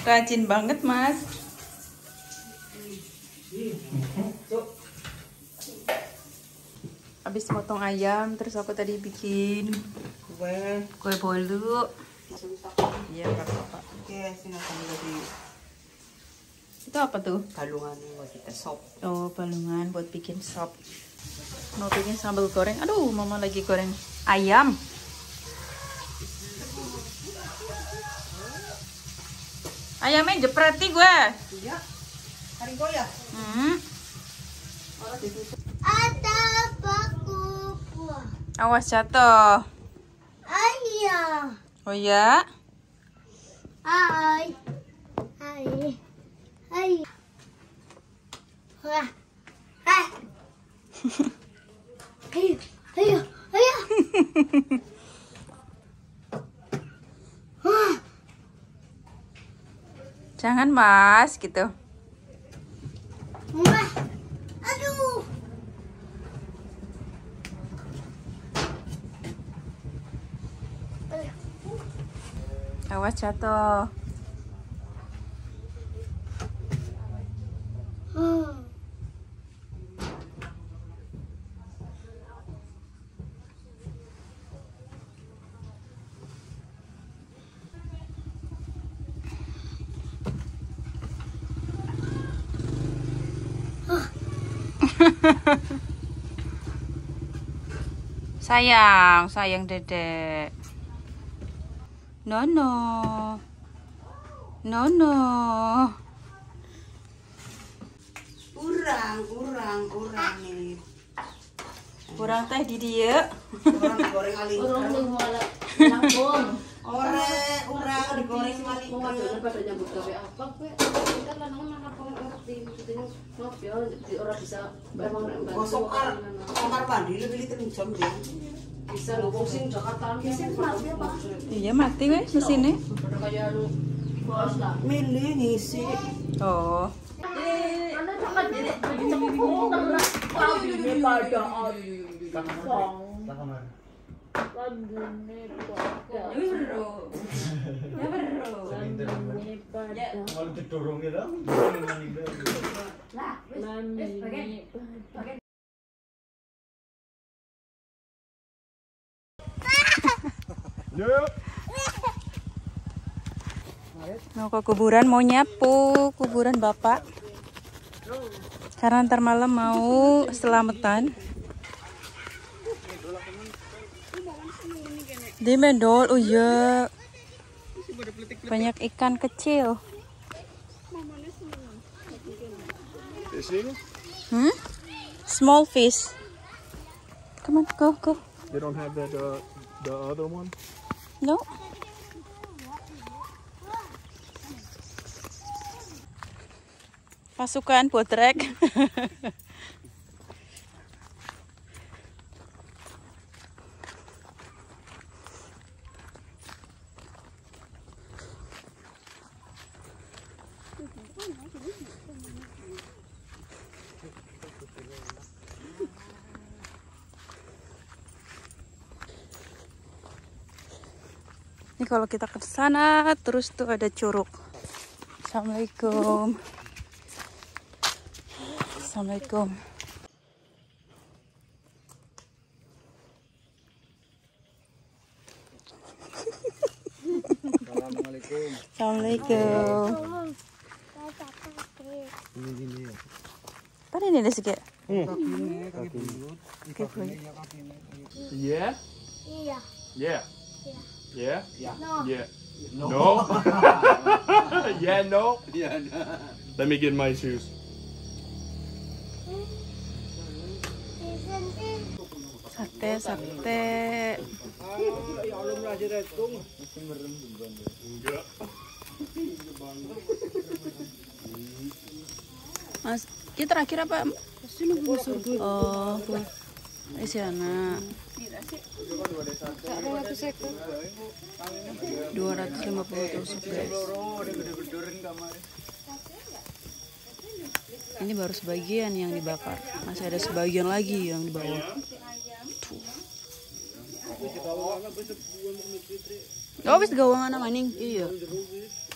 Rajin banget, Mas. Habis motong ayam, terus aku tadi bikin kue bolu. Iya, nggak apa-apa. Oke, silakan tadi. Itu apa tuh? Balungan buat kita sop. Oh, balungan buat bikin sop. Mau bikin sambal goreng. Aduh, mama lagi goreng ayam. Ayamnya jepreti gue. Iya. Hari kau ya? Ada paku. Awas jatuh. Ayah. Oh ya? Hai. Hai. Hai. Wah. Hai. Ayo, ayo, ayo. Jangan, Mas, gitu. Wah. Aduh. Awas jatuh. Sayang, sayang dedek. Nono. Nono. Kurang nih. Kurang teh di dia. Kurang digoreng alih. Urang ning malah nanggung. Urang digoreng alih. Mau ngadone pada nyambut gawe apa kowe? Kan lanangan makan kok ngerti maksudnya ngopi di ora bisa emang nek mbak. Sokar pandi lebih jam dia. Bisa lho wong sing Jakarta mesin mati apa? Iya, mati wes mesinnya. Pada kaya lu bos lah. Milih ngisi. Oh. Ana jangan jadi cepung pada Landune pada. Malah didorong ya lah. Mau ke kuburan, mau nyapu kuburan bapak. Karena ntar malam mau selamatan. Di Mendol, oh iya. Banyak ikan kecil. Small fish. Come on, go, go. They don't have that the other one. No. Pasukan buat trek. Ini kalau kita ke sana terus tuh ada curug. Assalamualaikum. Assalamualaikum. Assalamualaikum. Assalamualaikum. Apa ini sih kayak? Yeah. Iya. Yeah. Yeah. No. Yeah. No. Yeah. No. Let me get my shoes. Sate, sate. Mas, kita terakhir apa? Oh, di sana. 250 tusuk guys. Ini baru sebagian yang dibakar, masih ada sebagian lagi yang di bawah. Tuh. Oh, wis gawangan maning. Iya.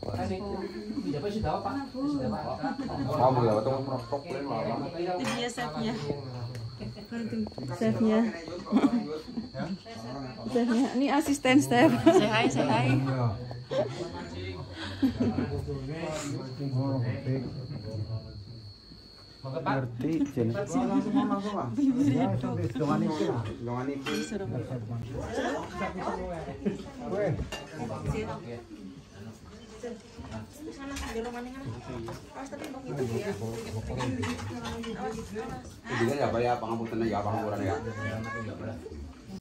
Kamu ya, betul merokok lama. Itu dia chefnya. Chefnya. Chefnya. Ini asisten chef. Say hi, say hi. Ngerti, Jen. Langsung lah. Dongan iki. Ini ya apa ya, pangapunten ya, pangapuran ya.